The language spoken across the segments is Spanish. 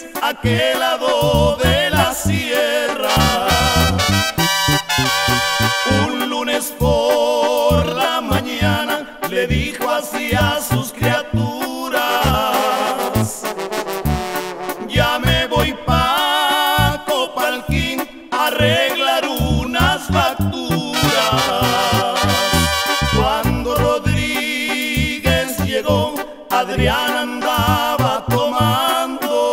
Rodríguez, aquel lado de la sierra. Un lunes por la mañana le dijo así a sus criaturas: ya me voy pa' Copalquín a arreglar unas facturas. Cuando Rodríguez llegó, Adrián andaba tomando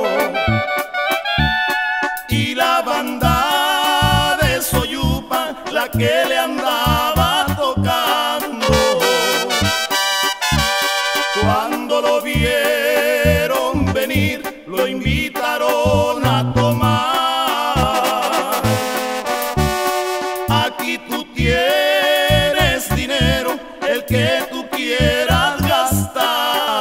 y la banda de Soyupa la que le andaba tocando. Cuando lo vieron venir, lo invitaron a tomar. Aquí tú tienes dinero, el que tú quieras gastar.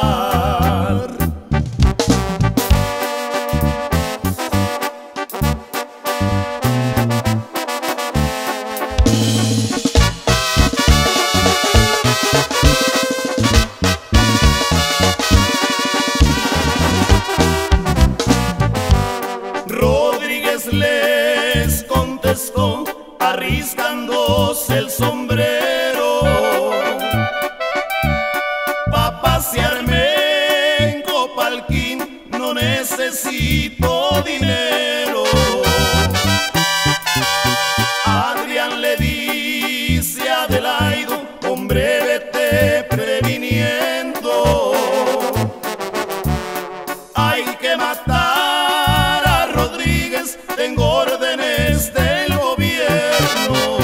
Rodríguez les contestó arriscándose el sombrero: pa' pasearme en Copalquín no necesito dinero. Adrián le dice a Adelaido: hombre, vete previniendo, hay que matar a Rodríguez, tengo órdenes del gobierno.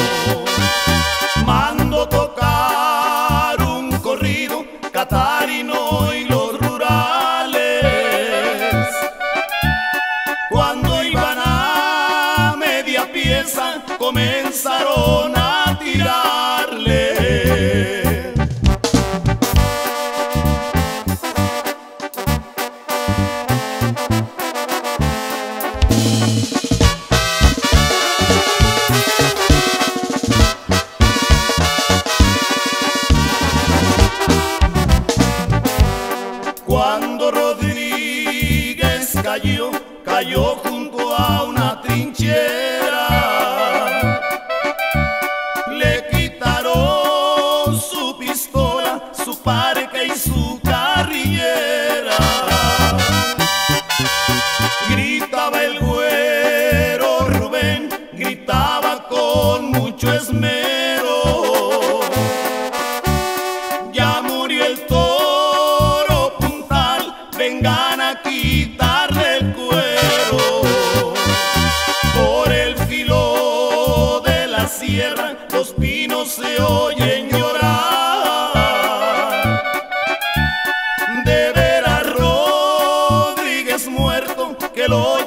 Mando tocar un corrido catarino y los rurales. Cuando iban a media pieza comenzaron a tirarle. Cuando Rodríguez cayó junto a una trinchera. Le quitaron su pistola, su parca y su carrillera. Gritaba el güero Rubén, gritaba con mucho esmero: ya murió el toro puntal, vengan a quitarle el cuero. Por el filo de la sierra los pinos se oyen llorar. De ver a Rodríguez muerto, que lo